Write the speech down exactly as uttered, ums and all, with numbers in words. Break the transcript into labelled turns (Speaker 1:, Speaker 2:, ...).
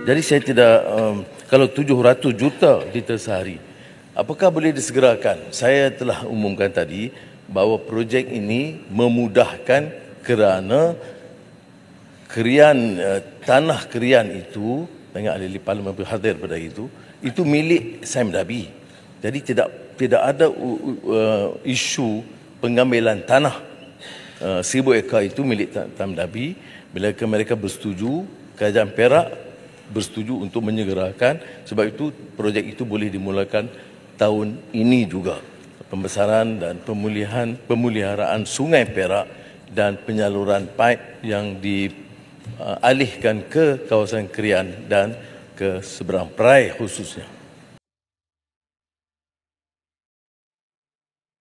Speaker 1: Jadi saya tidak, um, kalau tujuh ratus juta liter sehari, apakah boleh disegerakan? Saya telah umumkan tadi bahawa projek ini memudahkan kerana kerian, uh, tanah kerian itu, banyak ahli parlimen berhadir pada itu, itu milik Sime Darby. Jadi tidak tidak ada uh, uh, isu pengambilan tanah uh, seribu ekar itu milik Sime Darby. Bila mereka bersetuju, Kerajaan Perak bersetuju untuk menyegerakan, sebab itu projek itu boleh dimulakan tahun ini juga. Pembesaran dan pemulihan pemeliharaan Sungai Perak dan penyaluran paip yang dialihkan ke kawasan Krian dan ke seberang Perai khususnya.